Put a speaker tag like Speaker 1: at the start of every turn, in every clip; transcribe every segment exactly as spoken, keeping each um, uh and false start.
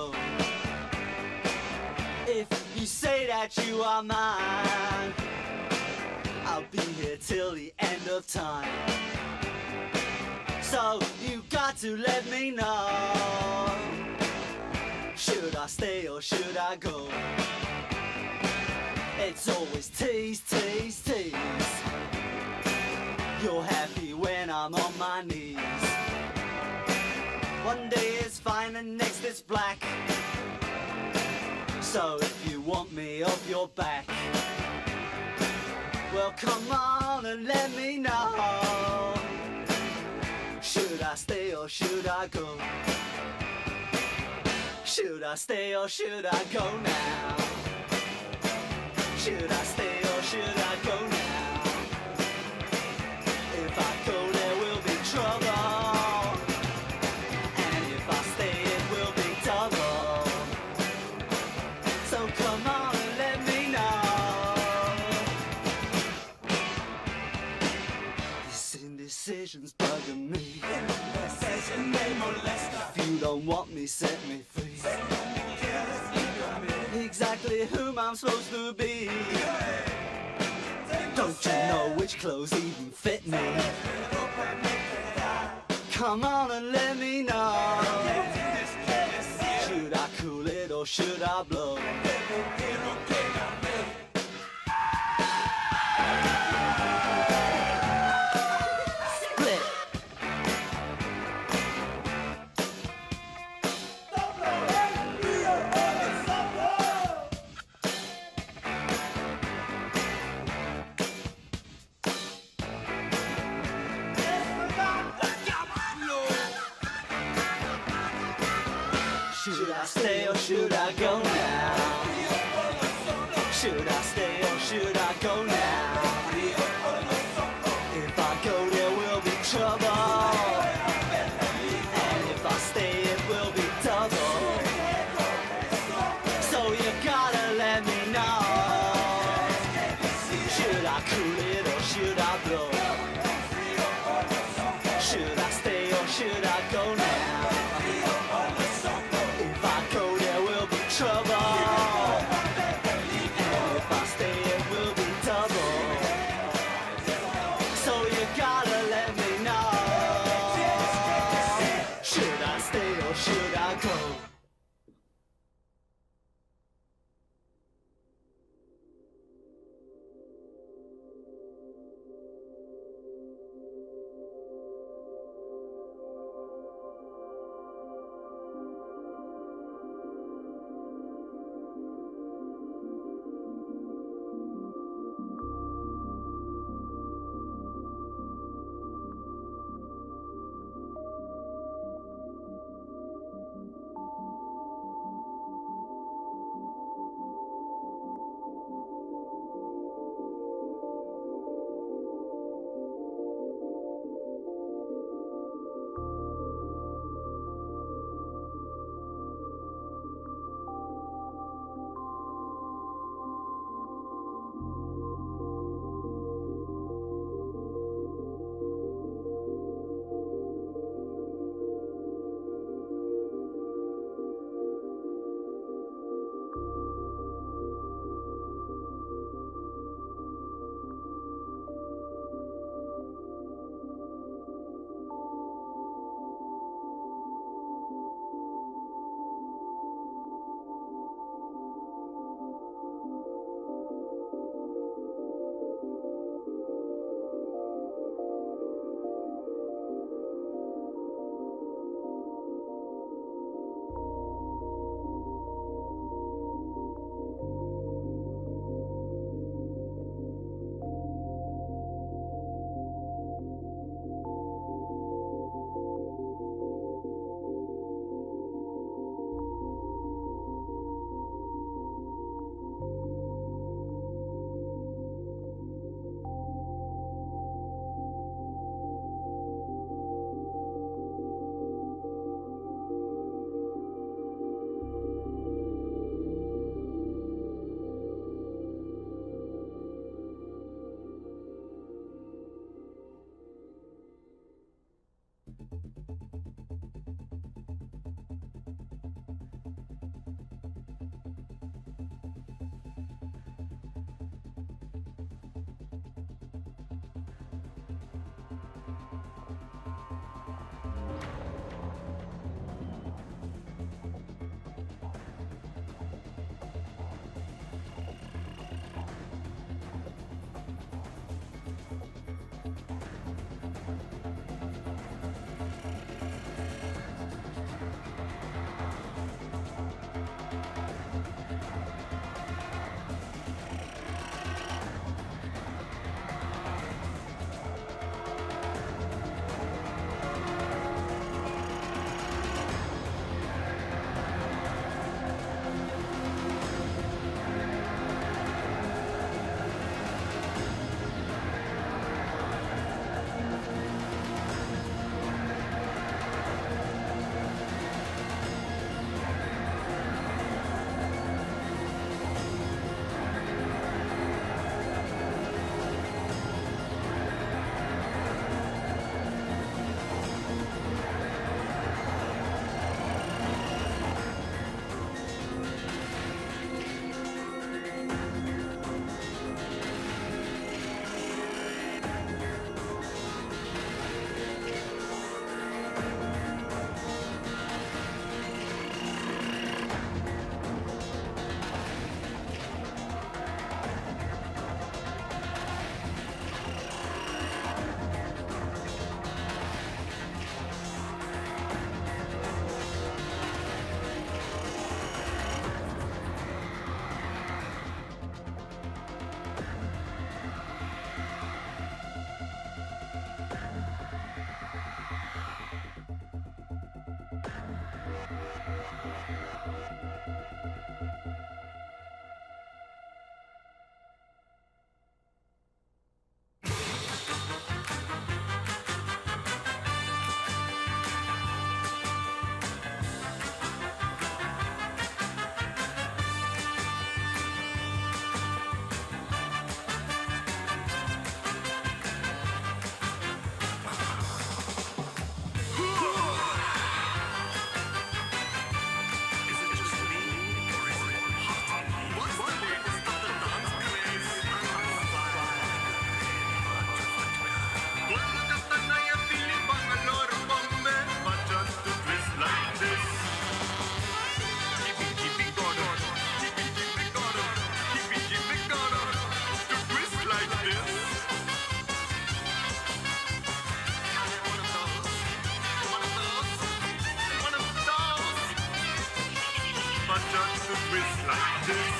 Speaker 1: go. If you say that you are mine, I'll be here till the end of time. So you got to let me know, should I stay or should I go? It's always tease, tease, tease. You're happy when I'm on my knees. One day it's fine and next it's black. So if you want me off your back, well come on and let me know, should I stay or should I go? Should I stay or should I go now? Should I stay or should I go now? If I go there will be trouble, and if I stay it will be double. So come on and let me know. This indecision's bugging me. Indecision may molest. If you don't want me, set me free. Exactly whom I'm supposed to be. Don't you know which clothes even fit me? Come on and let me know, should I cool it or should I blow? Should I stay or should I go now? Should I stay or should I go now? If I go there will be trouble, and if I stay it will be double. So you gotta let me know, should I cool it or should I blow? Should I stay or should I go now? Trouble, and if I stay it will be double. So you gotta let me know, should I stay or should I go?
Speaker 2: just a twist like this.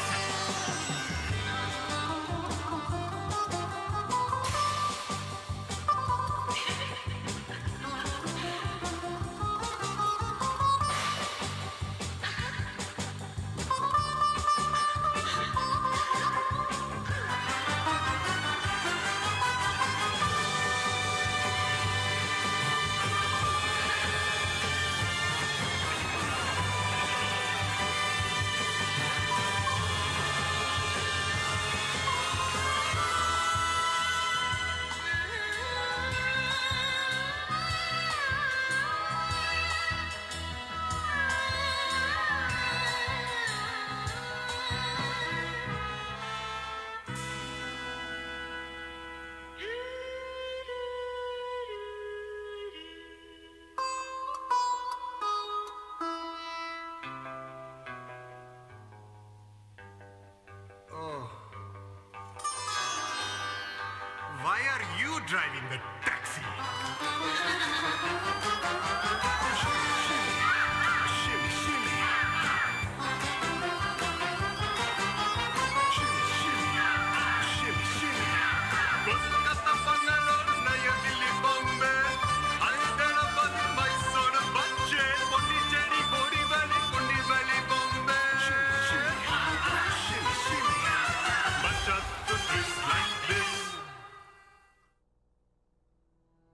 Speaker 2: Why are you driving the taxi? Shimmy, shimmy. Shimmy, shimmy. Shimmy, shimmy. Kolkata, Bangalore, Naya Delhi, Bombay. Hyderabad, Mysore, Bache, Pondicherry, Gori Valley, Kundi Valley, Bombay. Shimmy, shimmy. Shimmy, shimmy. But just to twist like this.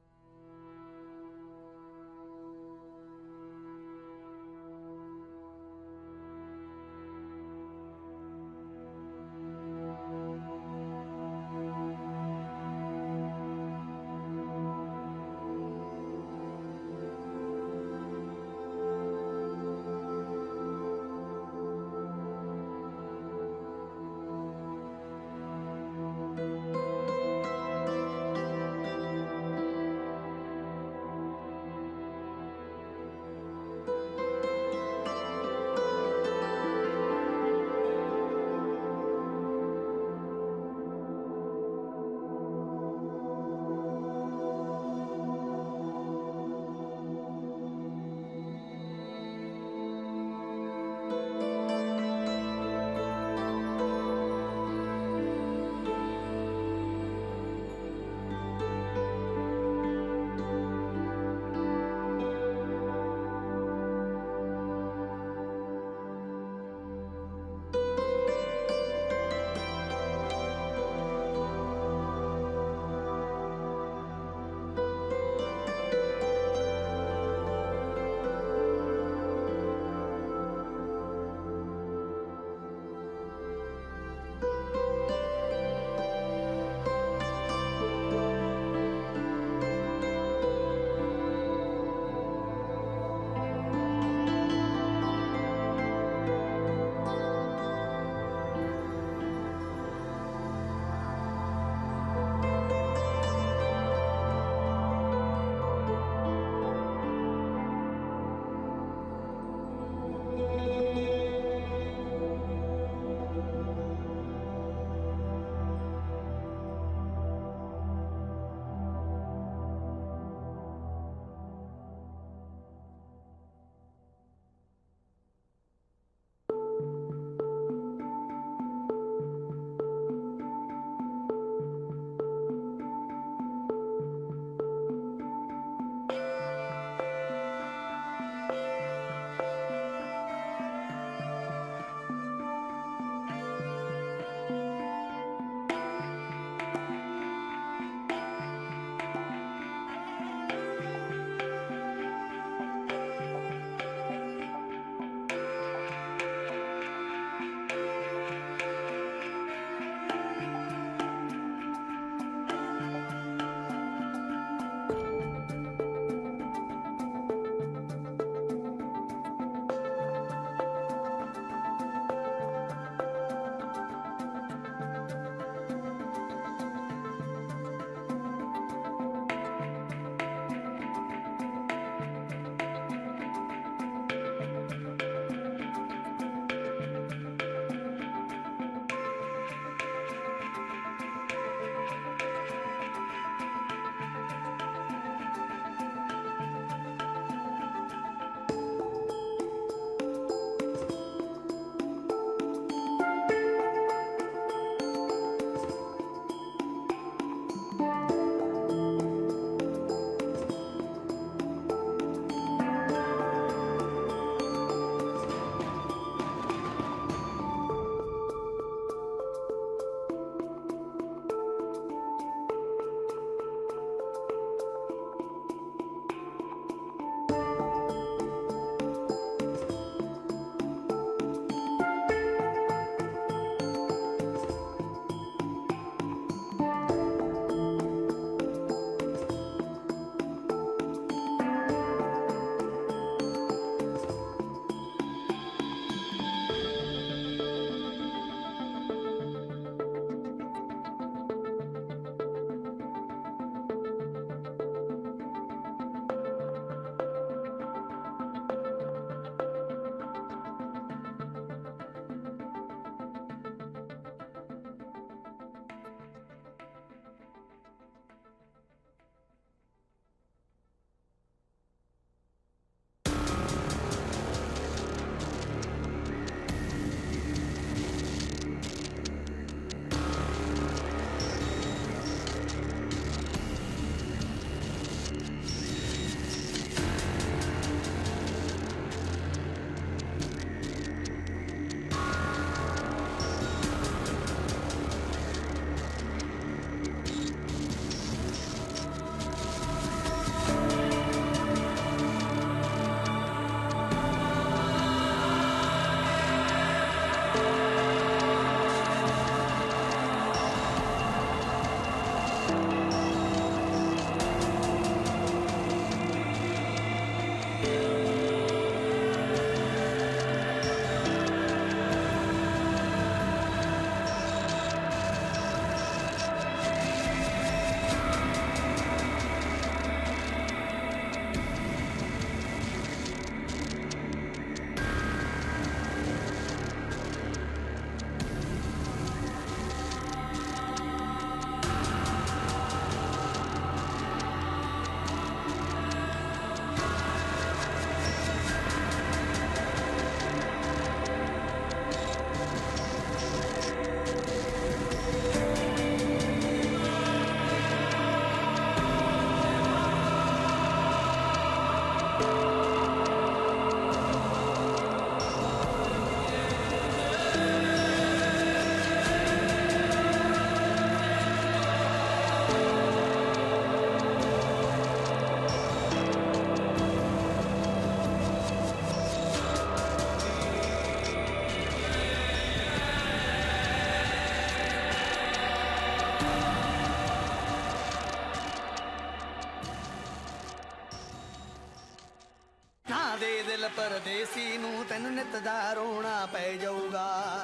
Speaker 1: ਪਰਦੇਸੀ ਨੂੰ ਤੈਨੂੰ ਨਿਤ ਦਾ ਰੋਣਾ ਪੈ ਜਾਊਗਾ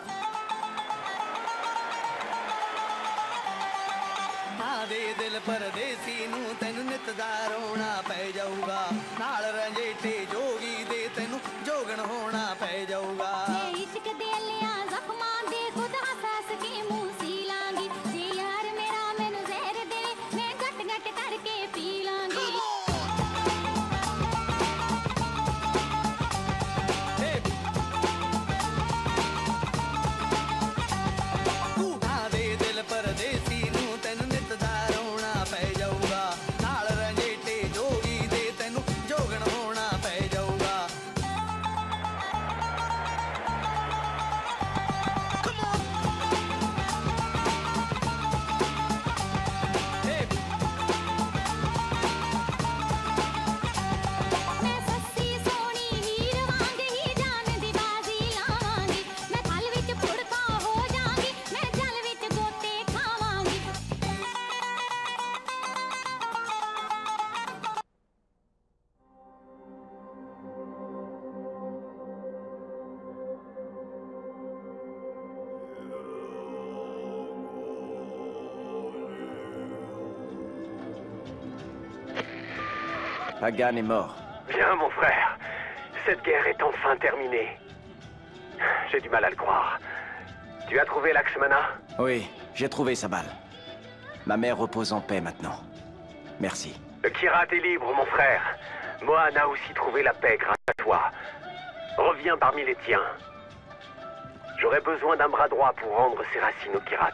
Speaker 1: ਹਾਂ ਦੇ ਦਿਲ ਪਰਦੇਸੀ ਨੂੰ ਤੈਨੂੰ ਨਿਤ ਦਾ ਰੋਣਾ ਪੈ ਜਾਊਗਾ ਨਾਲ ਰੰਜੇਟੇ ਜੋਗੀ ਦੇ ਤੈਨੂੰ ਜੋਗਣ ਹੋਣਾ ਪੈ ਜਾਊਗਾ
Speaker 3: ਜੇ ਇਸ਼ਕ ਦੇ ਲਿਆ ਜ਼ਖਮਾਂ ਦੇ ਖੁਦ ਹੱਸ ਕੇ ਮੂੰਹ ਸੀ ਲਾਂਗੀ ਜੇ ਯਾਰ ਮੇਰਾ ਮੈਨੂੰ ਜ਼ਹਿਰ ਦੇ ਮੈਂ ਘਟ ਘਟ ਕਰਕੇ ਪੀ ਲਾਂਗੀ
Speaker 1: ਤੂੰ ਹਾਂ ਦੇ ਦਿਲ ਪਰਦੇਸੀ ਨੂੰ ਤੈਨੂੰ ਨਿਤ ਦਾ ਰੋਣਾ ਪੈ ਜਾਊਗਾ ਨਾਲ ਰੰਜੇਟੇ ਜੋਗੀ ਦੇ ਤੈਨੂੰ ਜੋਗਣ ਹੋਣਾ ਪੈ ਜਾਊਗਾ
Speaker 3: ਮੈਂ ਸੱਸੀ ਸੋਹਣੀ ਹੀਰ ਵਾਂਗ ਹੀ ਜਾਨ ਦੀ ਬਾਜ਼ੀ ਲਾਵਾਂਗੀ ਮੈਂ ਥਲ ਵਿੱਚ ਫੁੜਕਾ ਹੋ ਜਾਵਾਂਗੀ ਮੈਂ ਜਲ ਵਿੱਚ ਗੋਤੇ ਖਾਵਾਂਗੀ
Speaker 4: Pagan est mort.
Speaker 5: Bien, mon frère. Cette guerre est enfin terminée. J'ai du mal à le croire. Tu as trouvé Lakshmana?
Speaker 4: Oui, j'ai trouvé sa balle. Ma mère repose en paix maintenant. Merci.
Speaker 5: Le Kirat est libre, mon frère. Mohan a aussi trouvé la paix grâce à toi. Reviens parmi les tiens. J'aurais besoin d'un bras droit pour rendre ses racines au Kirat.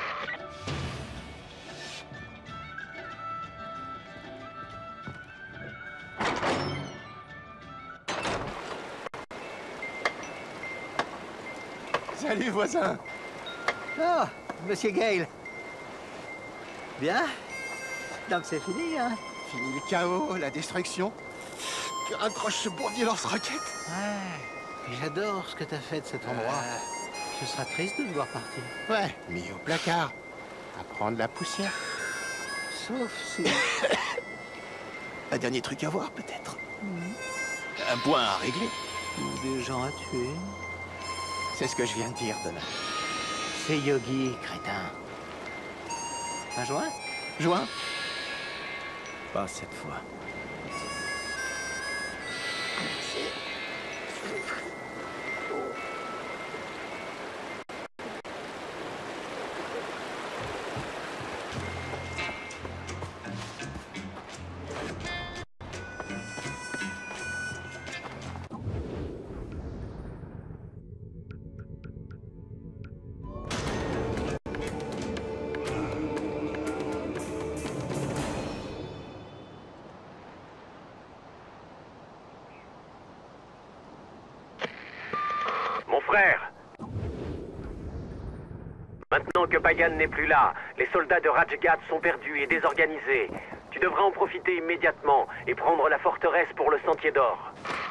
Speaker 6: Salut, voisin.
Speaker 7: Oh, monsieur Gale. Bien. Donc c'est fini, hein?
Speaker 6: Fini le chaos, la destruction. Que raccroche ce bourbier lance-roquette.
Speaker 7: Ouais. J'adore ce que t'as fait de cet endroit. Ce sera triste de te voir partir.
Speaker 6: Ouais, mis au placard. À prendre la poussière.
Speaker 7: Sauf si...
Speaker 6: Un dernier truc à voir, peut-être. Un point à régler.
Speaker 7: Ou des gens à tuer.
Speaker 6: C'est ce que je viens de dire, Donna.
Speaker 7: C'est Yogi, crétin. Un joint?
Speaker 6: Joint?
Speaker 4: Pas cette fois.
Speaker 5: Mon frère. Maintenant que Pagan n'est plus là, les soldats de Rajgat sont perdus et désorganisés. Tu devras en profiter immédiatement et prendre la forteresse pour le Sentier d'Or.